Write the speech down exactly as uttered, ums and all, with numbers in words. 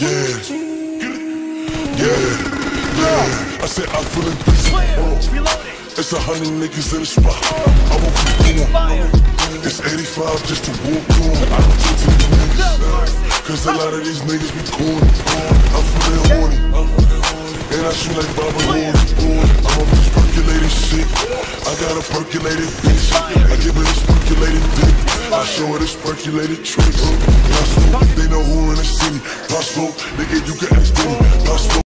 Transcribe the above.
Yeah, yeah, yeah. I said I'm feeling busy. It's a hundred niggas in the spot. I won't keep going. It's eighty-five just to walk on. I don't talk to these niggas, cause a lot of these niggas be corny. I'm feeling horny, and I shoot like Bobby Horny. I'm on this percolated shit. I got a percolated bitch. I give her this percolated dick. I show her this percolated tricks. Paso, they know who in the city. Paso, nigga, you can ask them. Paso,